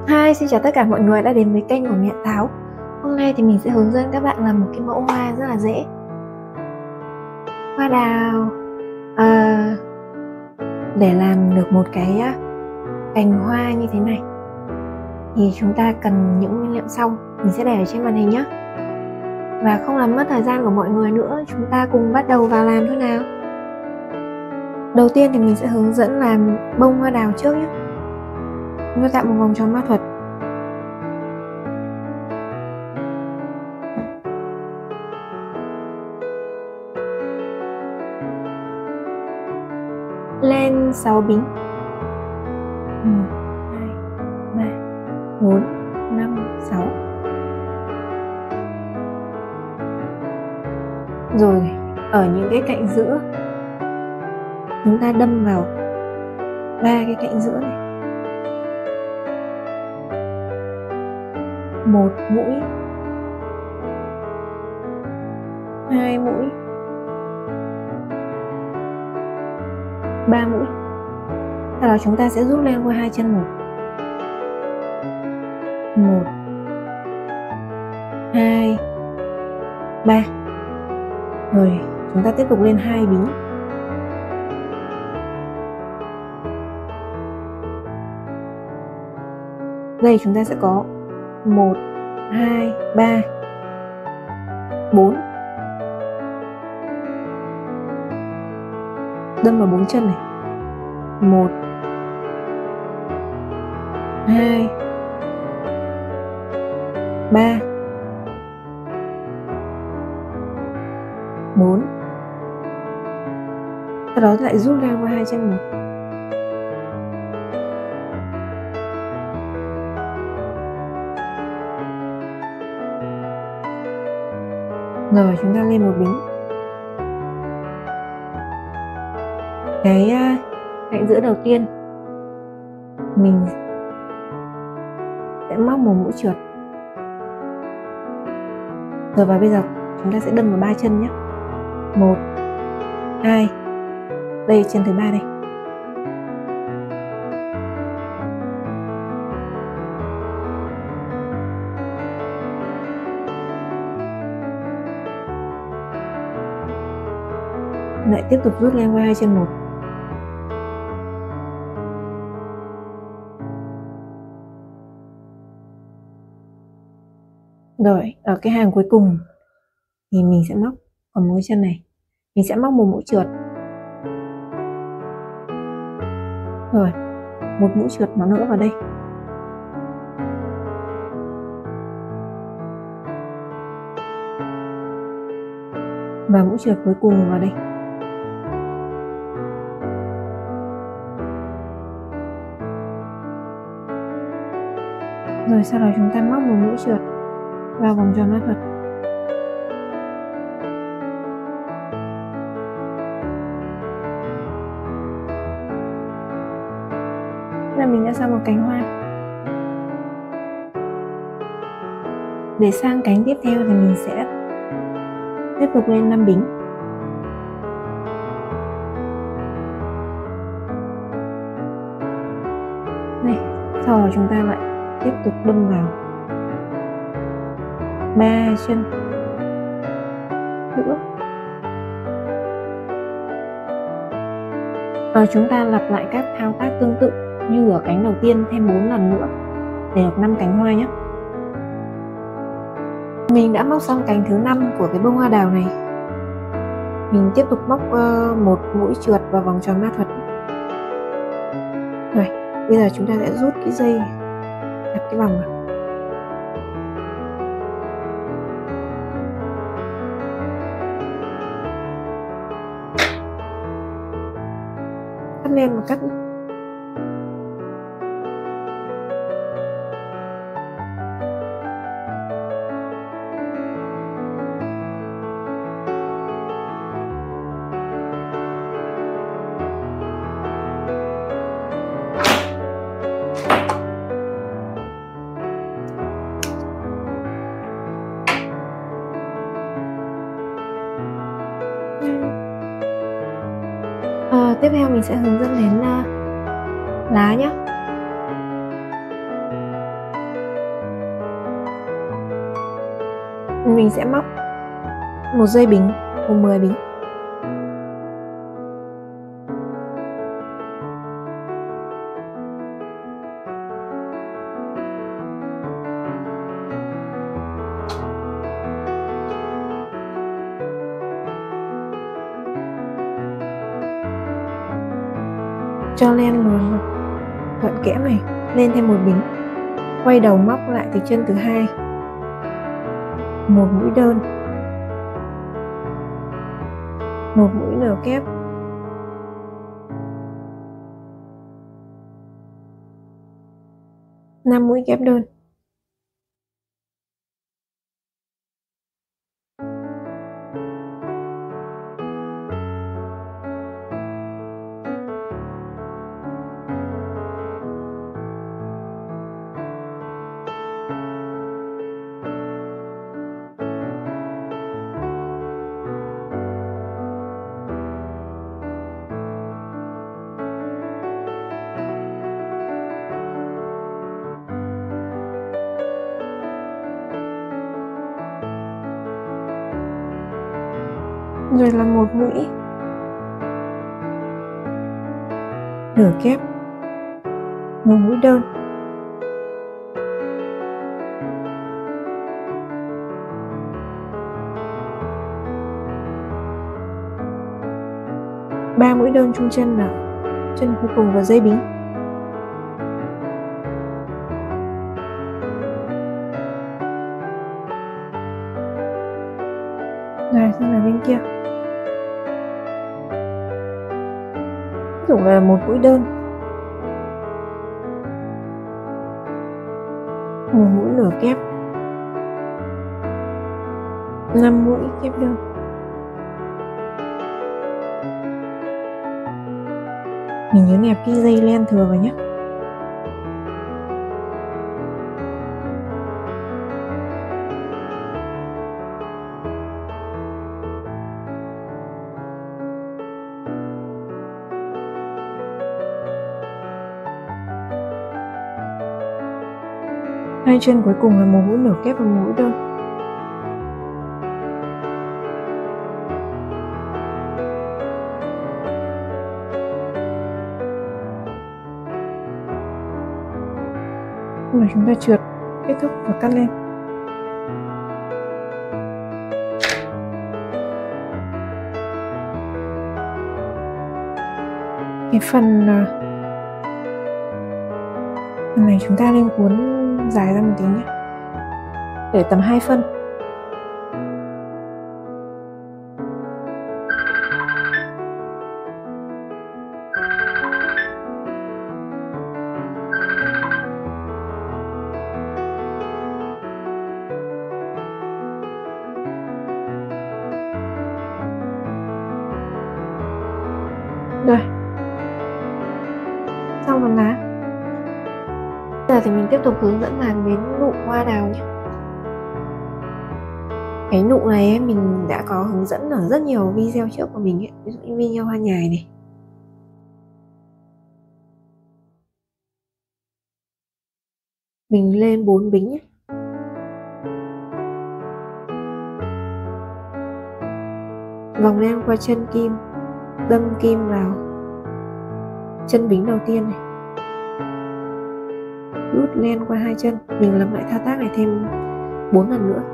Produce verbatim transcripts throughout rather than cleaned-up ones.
Hi, xin chào tất cả mọi người đã đến với kênh của Mẹ Táo. Hôm nay thì mình sẽ hướng dẫn các bạn làm một cái mẫu hoa rất là dễ. Hoa đào. à, Để làm được một cái cành hoa như thế này thì chúng ta cần những nguyên liệu sau. Mình sẽ để ở trên màn hình nhé. Và không làm mất thời gian của mọi người nữa, chúng ta cùng bắt đầu vào làm thôi nào. Đầu tiên thì mình sẽ hướng dẫn làm bông hoa đào trước nhé. Chúng ta tạo một vòng tròn ma thuật. Lên sáu bính. Một, hai, ba, bốn, năm, sáu. Rồi ở những cái cạnh giữa chúng ta đâm vào ba cái cạnh giữa này. Một mũi, hai mũi, ba mũi. Sau đó chúng ta sẽ rút lên qua hai chân một. Một, hai, ba. Rồi chúng ta tiếp tục lên hai bính. Đây chúng ta sẽ có một, hai, ba, bốn. Đâm vào bốn chân này. Một, hai, ba, bốn. Sau đó lại rút ra qua hai chân một. Rồi chúng ta lên một bính. Cái cạnh giữa đầu tiên mình sẽ móc một mũi trượt. Rồi và bây giờ chúng ta sẽ đâm vào ba chân nhé. Một, hai. Đây chân thứ ba đây. Lại tiếp tục rút lên qua hai chân một. Rồi ở cái hàng cuối cùng thì mình sẽ móc ở mũi chân này, mình sẽ móc một mũi trượt. Rồi một mũi trượt nó nữa vào đây. Và mũi trượt cuối cùng vào đây. Rồi sau đó chúng ta móc một mũi trượt vào vòng tròn ma thuật. Là mình đã xong một cánh hoa. Để sang cánh tiếp theo thì mình sẽ tiếp tục lên năm bính. Này, sau đó chúng ta lại tiếp tục đâm vào ba chân nữa. Rồi chúng ta lặp lại các thao tác tương tự như ở cánh đầu tiên thêm bốn lần nữa để được năm cánh hoa nhé. Mình đã móc xong cánh thứ năm của cái bông hoa đào này. Mình tiếp tục móc uh, một mũi trượt vào vòng tròn ma thuật. Rồi bây giờ chúng ta sẽ rút cái dây, đặt cái vòng vào. Cắt lên một cắt. À, tiếp theo mình sẽ hướng dẫn đến uh, lá nhé. Mình sẽ móc một dây bính gồm mười bính. Cho len luồn đoạn kẽm này lên thêm một bính, quay đầu móc lại từ chân thứ hai một mũi đơn, một mũi nửa kép, năm mũi kép đơn. Rồi là một mũi nửa kép, một mũi đơn, ba mũi đơn chung chân ở chân cuối cùng và dây bính. Rồi sang là bên kia, ví dụ là một mũi đơn, một mũi nửa kép, năm mũi kép đơn. Mình nhớ nẹp cái dây len thừa vào nhé. Hai chân cuối cùng là một mũi nửa kép và một mũi đơn. Và chúng ta trượt kết thúc và cắt lên. Cái phần phần này chúng ta nên cuốn dài ra một tí nhé, để tầm hai phân. Rồi, xong phần lá. Bây giờ thì mình tiếp tục hướng dẫn làm đến nụ hoa đào nhé. Cái nụ này ấy, mình đã có hướng dẫn ở rất nhiều video trước của mình ấy, ví dụ như video hoa nhài này. Mình lên bốn bính nhé. Vòng len qua chân kim, đâm kim vào chân bính đầu tiên này, rút len qua hai chân. Mình làm lại thao tác này thêm bốn lần nữa.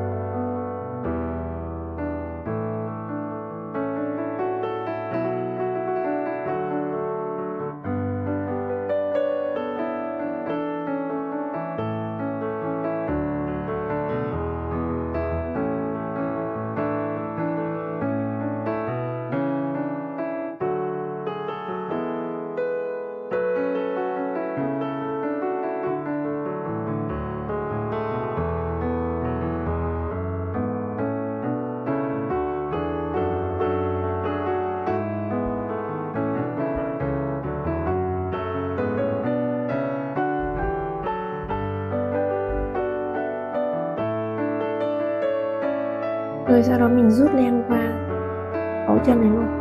Rồi sau đó mình rút len qua ấu chân này luôn.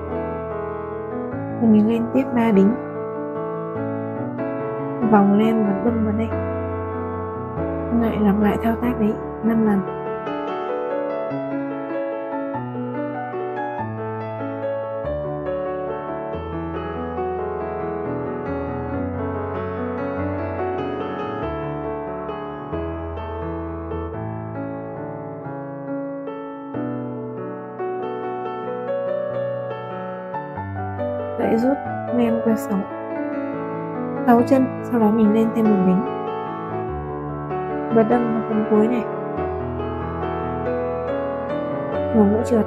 Rồi mình lên tiếp ba bính, vòng len và đâm vào đây. Lại lặp lại thao tác đấy năm lần. lại rút men qua sáu sáu chân, sau đó mình lên thêm một bính và đâm vào phần cuối này, một mũi trượt.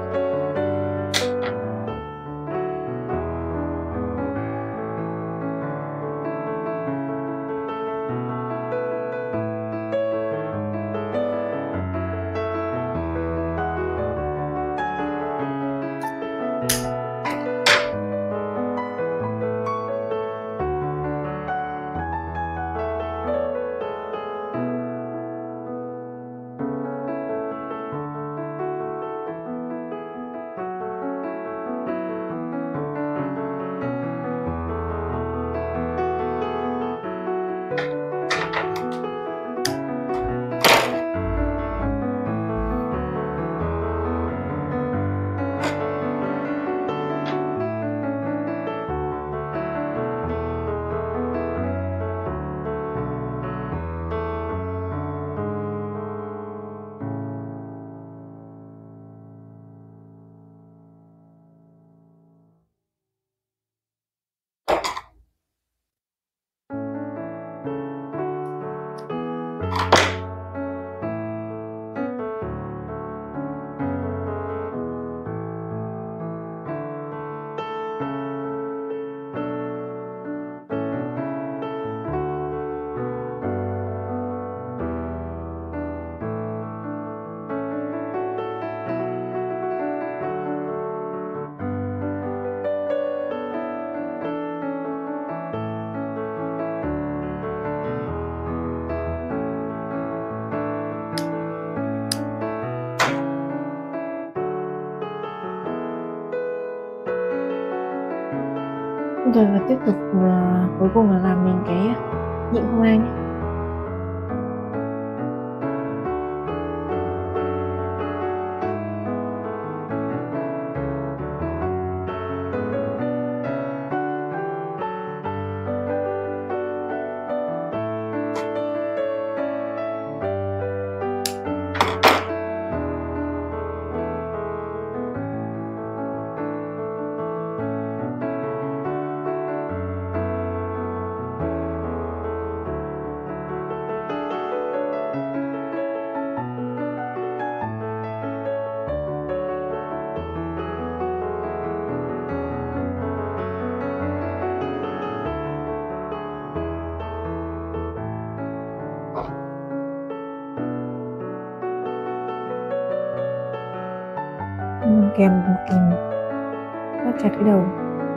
Rồi và tiếp tục uh, cuối cùng là làm mình cái nhịn hoa nhé. Mình kèm một kìm bắt chặt cái đầu.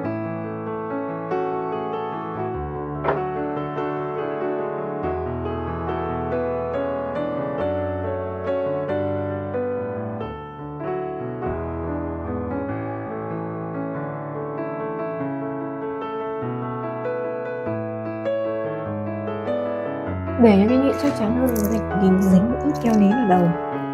Để cho cái nhịn chắc chắn hơn thì mình dính một ít keo nến ở đầu.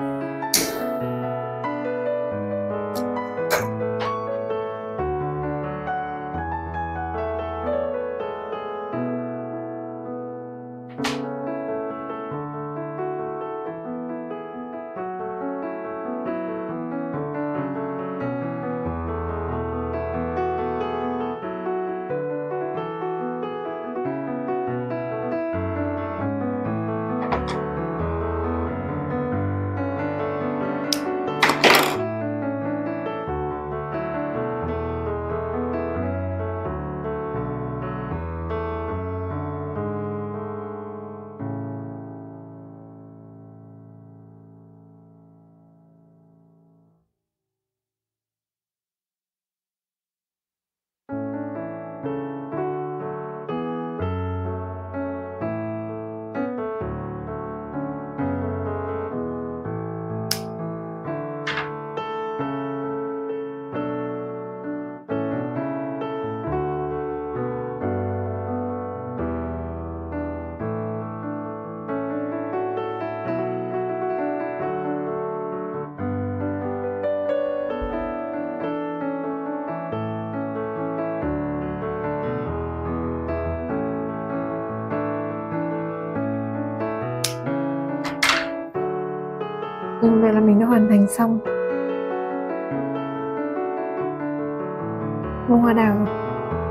Ừ, vậy là mình đã hoàn thành xong bông hoa đào rồi.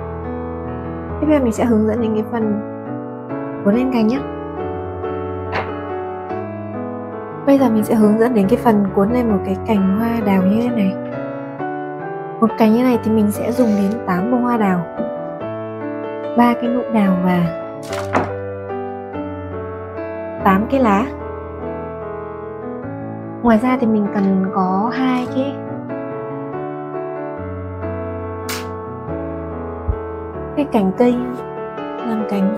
giờ mình sẽ hướng dẫn đến cái phần cuốn lên cành nhé. Bây giờ mình sẽ hướng dẫn đến cái phần cuốn lên một cái cành hoa đào như thế này. Một cành như này thì mình sẽ dùng đến tám bông hoa đào, ba cái nụ đào và tám cái lá. Ngoài ra thì mình cần có hai cái cái cành cây làm cành.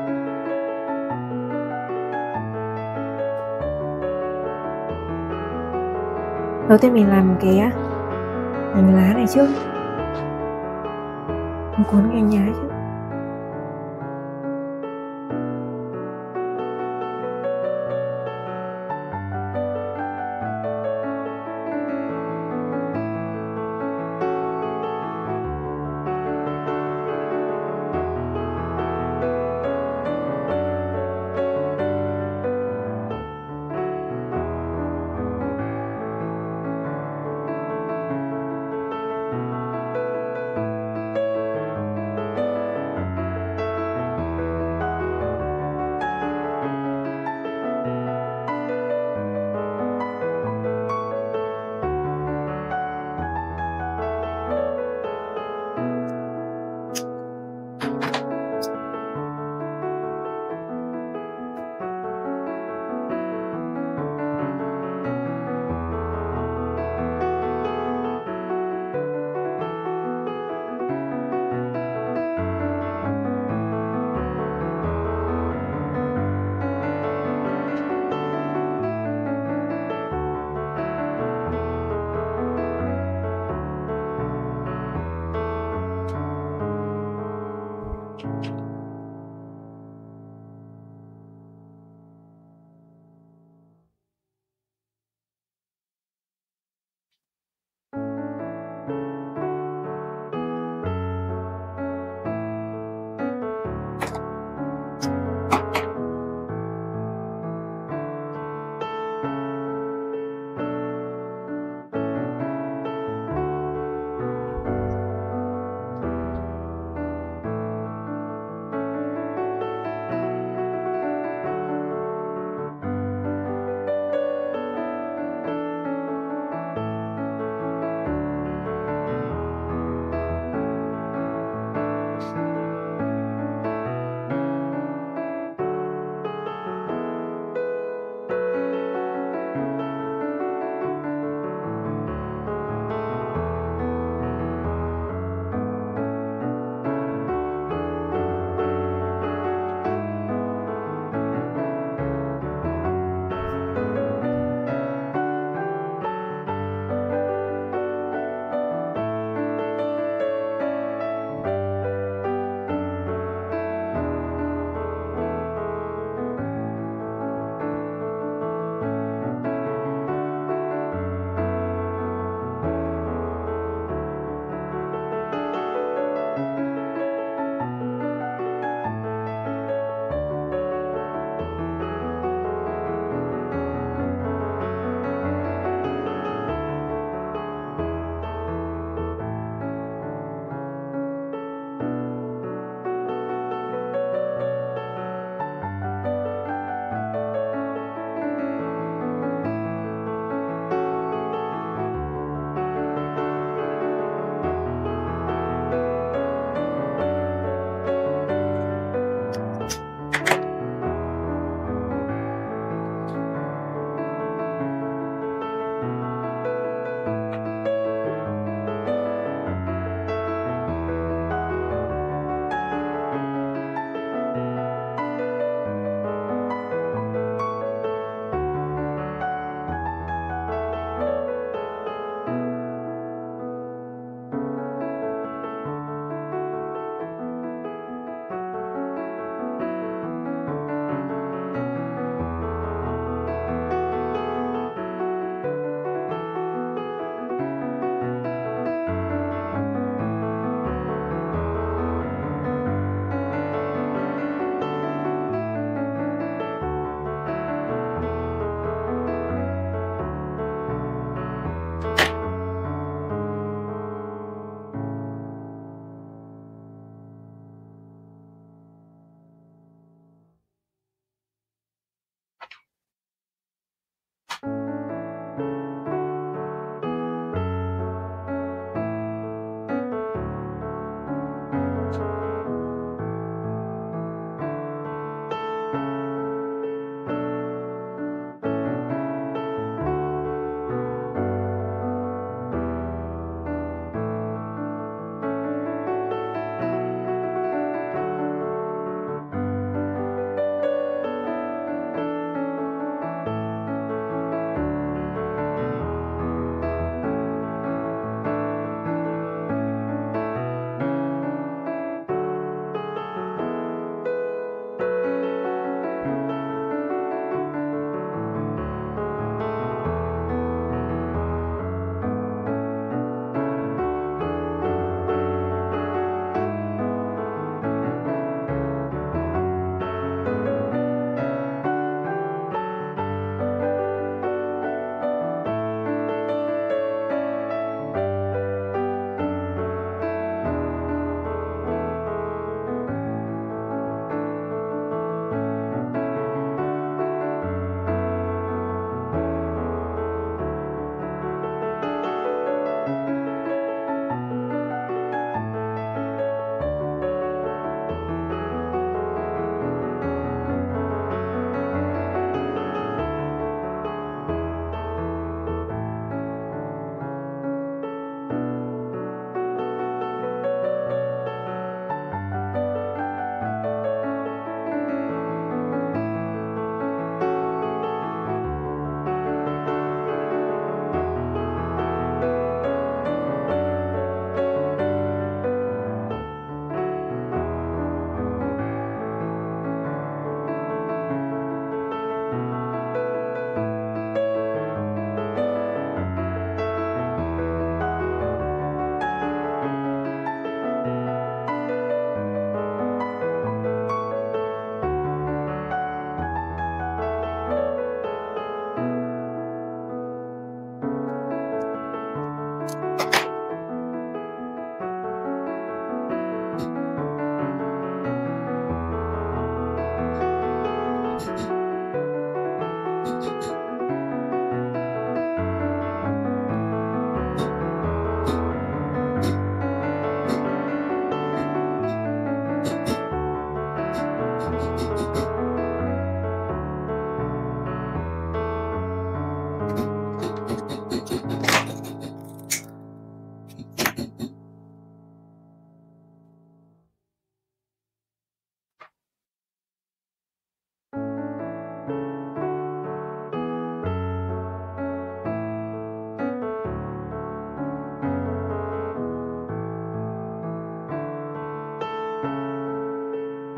Đầu tiên mình làm cái cành lá này trước, mình cuốn cành lá trước.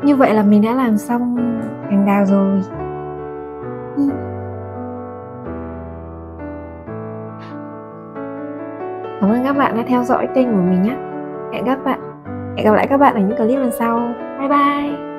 Như vậy là mình đã làm xong cành đào rồi. Cảm ơn các bạn đã theo dõi kênh của mình nhé. Hẹn các bạn Hẹn gặp lại các bạn ở những clip lần sau. Bye bye.